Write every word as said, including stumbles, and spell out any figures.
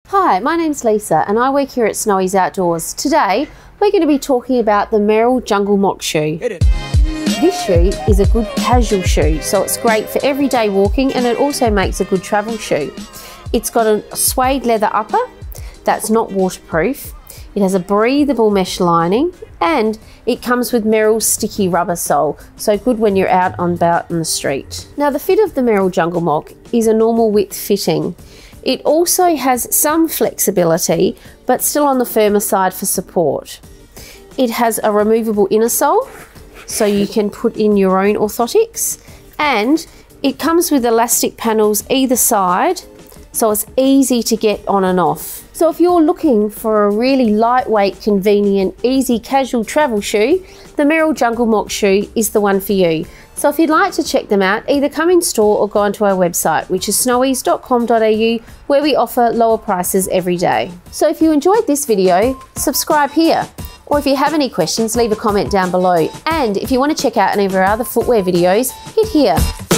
Hi, my name's Lisa and I work here at Snowy's Outdoors. Today we're going to be talking about the Merrell Jungle Moc Shoe. Hit it. This shoe is a good casual shoe, so it's great for everyday walking, and it also makes a good travel shoe. It's got a suede leather upper that's not waterproof. It has a breathable mesh lining and it comes with Merrell's sticky rubber sole, so good when you're out on about on the street. Now the fit of the Merrell Jungle Moc is a normal width fitting. It also has some flexibility, but still on the firmer side for support. It has a removable inner sole, so you can put in your own orthotics, and it comes with elastic panels either side, so it's easy to get on and off. So if you're looking for a really lightweight, convenient, easy casual travel shoe, the Merrell Jungle Moc Shoe is the one for you. So if you'd like to check them out, either come in store or go onto our website, which is snowys dot com dot A U, where we offer lower prices every day. So if you enjoyed this video, subscribe here. Or if you have any questions, leave a comment down below. And if you want to check out any of our other footwear videos, hit here.